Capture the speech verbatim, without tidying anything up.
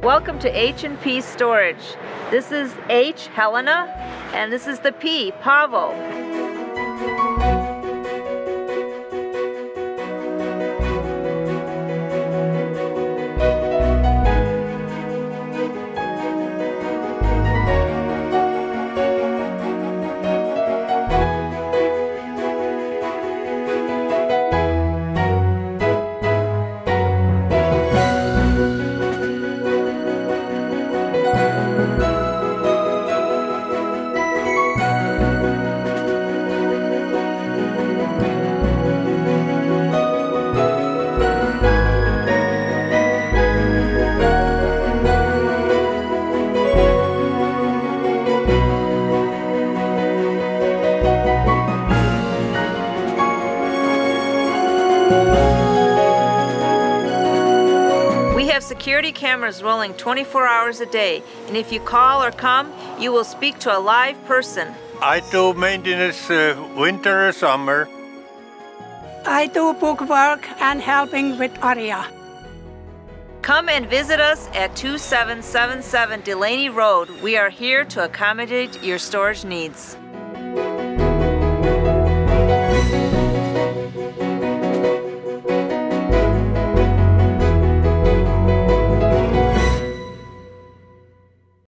Welcome to H and P Storage. This is H, Helena, and this is the P, Pavel. We have security cameras rolling twenty-four hours a day, and if you call or come, you will speak to a live person. I do maintenance uh, winter or summer. I do bookwork and helping with Aria. Come and visit us at two seven seven seven Delaney Road. We are here to accommodate your storage needs.